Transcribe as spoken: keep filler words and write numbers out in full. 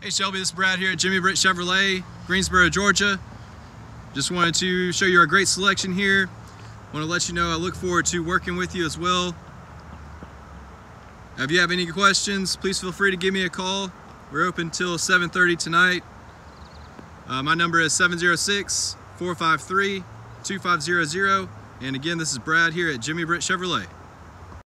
Hey Shelby, this is Brad here at Jimmy Britt Chevrolet, Greensboro, Georgia. Just wanted to show you our great selection here. Want to let you know I look forward to working with you as well. If you have any questions, please feel free to give me a call. We're open till seven thirty tonight. Uh, my number is seven zero six, four five three, two five zero zero. And again, this is Brad here at Jimmy Britt Chevrolet.